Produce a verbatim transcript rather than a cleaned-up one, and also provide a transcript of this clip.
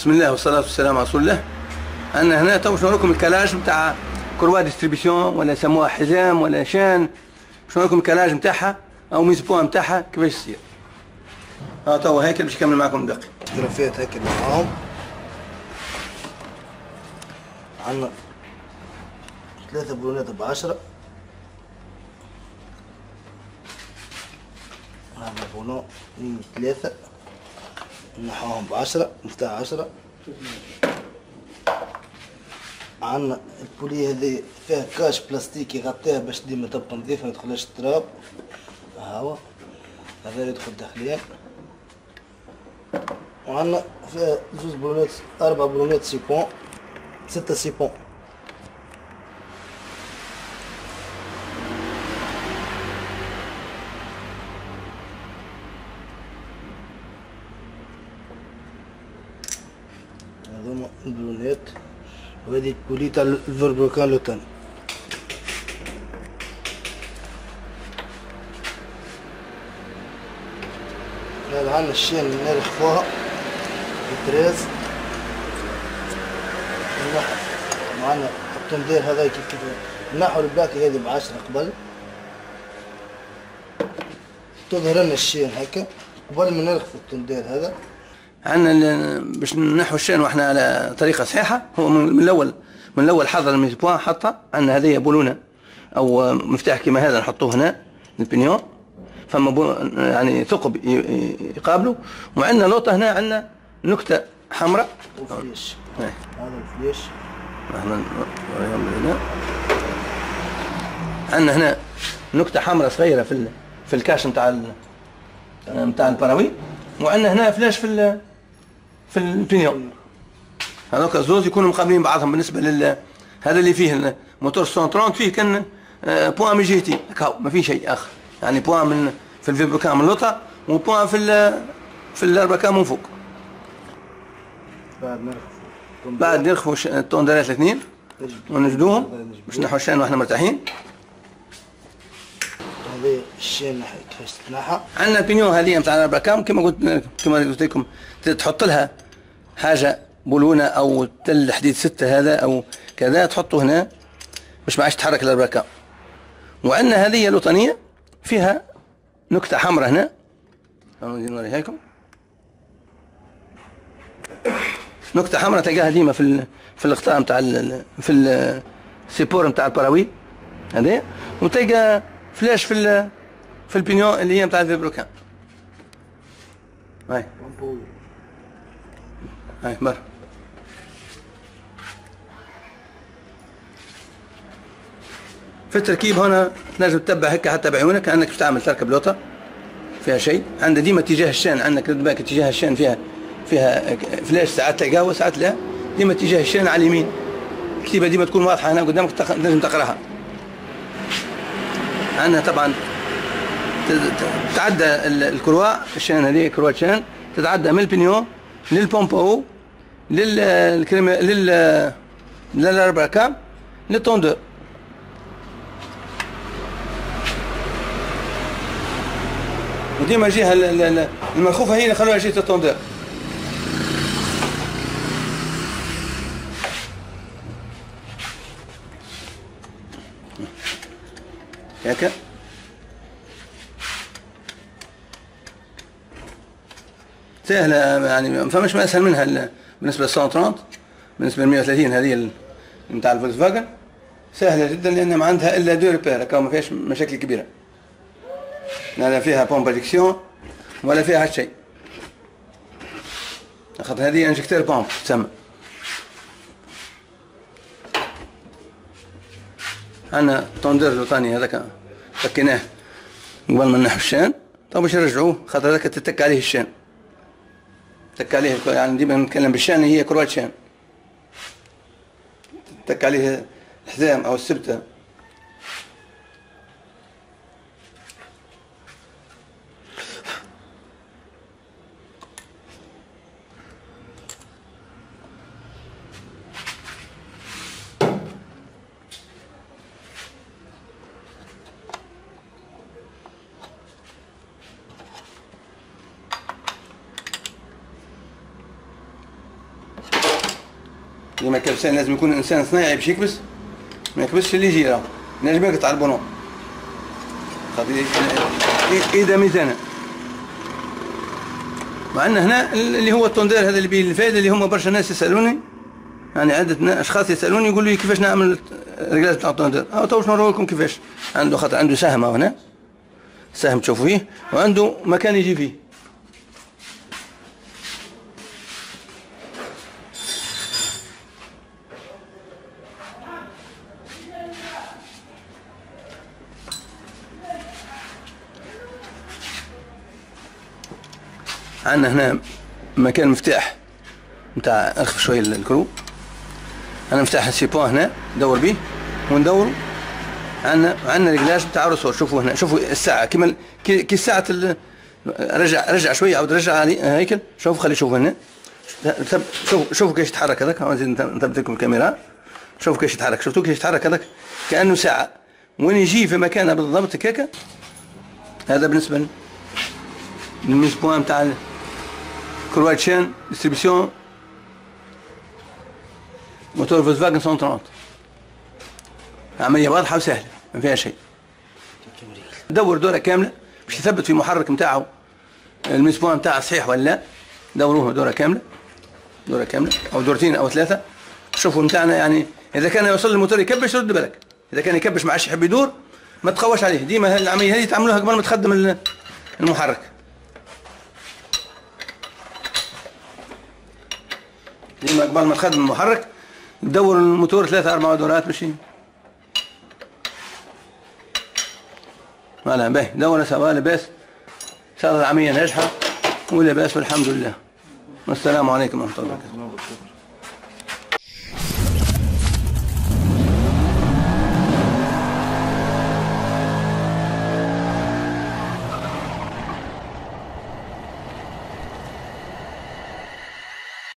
بسم الله والصلاة والسلام على رسول الله. أنا هنا تو باش نوريكم الكلاج نتاع كروا ديستريبيسيون ولا يسموها حزام ولا شان، باش نوريكم الكلاج نتاعها أو ميز بوان نتاعها كيفاش تصير. ها تو هيكل باش نكمل معكم الباقي. جرافيات هيكل معاهم. عندنا ثلاثة بلونات بعشرة. هذا بولون ثلاثة نحاهم بعشرة، مفتاح عشرة. عندنا البولي هذي فيها كاش بلاستيكي يغطيها باش ديما تبقى نظيفة ما يدخلهاش التراب. هاهو هذا يدخل داخليا. وعندنا فيها زوز بلونات، أربع بلونات سيبون، ستة سيبون. هذوما البلونات، وهذه البولي تاع الفيربروكان لوتان. هذا عندنا الشين اللي نرخوها بتريز. معنا التندير هذا كيف كيف نحو الباكي هذه بعشرة قبل تظهر لنا الشين هكا قبل ما نرخف التندير هذا. عندنا باش نحو الشين واحنا على طريقه صحيحه. هو من الاول من الاول حضر الميز بوان حطها. عندنا هذه بولونه او مفتاح كيما هذا نحطوه هنا البينيون، فما يعني ثقب يقابلوا. وعندنا لوطه هنا عندنا نكته حمراء وفليش. هذا الفليش احنا هنا عندنا هنا نكته حمراء صغيره في في الكاش نتاع نتاع البراوي. وعندنا هنا فلاش في ال في البينيون. هذوك الزوز يكونوا مقابلين بعضهم. بالنسبه لل هذا اللي فيه الموتور مئتين وثلاثين فيه كان بوان من جهتين هكاو، ما فيه شيء اخر. يعني بوان من في الفيبروكان من لوطه وبوان في ال في الاربكان من فوق. بعد نرخف بعد نرخفوا التوندرات الاثنين ونجدوهم باش نحو الشان واحنا مرتاحين. هذا الشين كيفاش تتنحى. عندنا البينيون هذه نتاع الاربكان كما قلت كما قلت لكم تحط لها حاجه بولونه او تل حديد سته هذا او كذا تحطه هنا باش ما عادش تتحرك الاربكان. وعندنا هذه الوطنيه فيها نكته حمراء هنا نوريها لكم. نكته حمراء تلقاها ديما في ال في الغطاء نتاع في السيبور نتاع البراوي هذا. وتلقى فلاش في ال في البينيون اللي هي نتاع الفيبروكان. هاي هاي برا. في التركيب هنا تنجم تتبع هكا حتى بعيونك كانك باش تعمل تركب لوطه فيها شيء. عندنا ديما اتجاه الشان، عندك رد بالك اتجاه الشان فيها فيها فلاش ساعات تلقاها وساعات لا. ديما اتجاه الشان على اليمين. الكتيبه ديما تكون واضحه هنا قدامك تنجم تقراها. عندنا طبعا تتعدى الكروا الشان هذه كروا شان تتعدى من البينيون للبومبو للكريم لل للاربكان للطوندور. وديما الجهه المرخوفه هي اللي خلوها جهه الطوندور. هكا سهله يعني ما فماش ما اسهل منها بالنسبه لل مئتين وثلاثين. بالنسبه لل مئة وثلاثين هذه نتاع الفولكس فاجن سهله جدا لان ما عندها الا دو ريبير هكا ما فيهاش مشاكل كبيره. لا فيها بومب ديكسيون ولا فيها شيء. خاطر هذه انجكتور بومب تسمى. عندنا طوندور لوطاني هذاك فكيناه قبل ما نحو الشان. تو باش نرجعوه خاطر هذاك تتك عليه الشان. تتك عليه يعني ديما نتكلم بالشان هي كروات شان. تتك عليه الحزام او السبته. ديما الكبسان لازم يكون انسان صناعي باش يكبس، ما يكبسش اللي يجي راه نجم يقطع البونون خاطر اذا ميزانه. وعندنا هنا اللي هو الطوندير هذا اللي بيه الفائده، اللي هما برشا ناس يسالوني، يعني عدة اشخاص يسالوني يقولوا لي كيفاش نعمل الرجلاج تاع الطوندير. اه تو باش نوريه لكم كيفاش. عنده خاطر عنده سهم هنا، سهم تشوفوا فيه، وعنده مكان يجي فيه. عندنا هنا مكان مفتاح نتاع ارخف شويه الكرو. انا مفتاح السيبون هنا ندور به وندوروا. عندنا عندنا ريجلاج نتاع الرسول. شوفوا هنا، شوفوا الساعه كيما كي, كي الساعه رجع رجع شويه عاود رجع هيكل. شوفوا خلي شوفوا هنا، شوفوا شوفوا كيفاش يتحرك هذاك. نزيد نثبت لكم الكاميرا. شوفوا كيفاش يتحرك، شفتوا كيفاش يتحرك هذاك كانه ساعه، وين يجي في مكانها بالضبط كيكا. هذا بالنسبه للميز بوان نتاع كرواتشان ديستريبيسيون موتور فولكسفاجن مية وثلاثين. عمليه واضحه وسهله ما فيها شيء. دور دوره كامله باش يثبت في محرك نتاعو الميز بوان نتاعه صحيح ولا لا. دوروه دوره كامله، دوره كامله او دورتين او ثلاثه. شوفوا نتاعنا يعني اذا كان يوصل الموتور يكبش رد بالك، اذا كان يكبش ما عادش يحب يدور ما تقواش عليه. ديما العمليه هذه تعملوها قبل ما تخدم المحرك. ديما قبل ما تخدم المحرك تدور الموتور ثلاثة أربع دورات باش فوالا. باهي دورة سوا لاباس، إن شاء الله العملية ناجحة ولاباس والحمد لله. والسلام عليكم ورحمة الله وبركاته.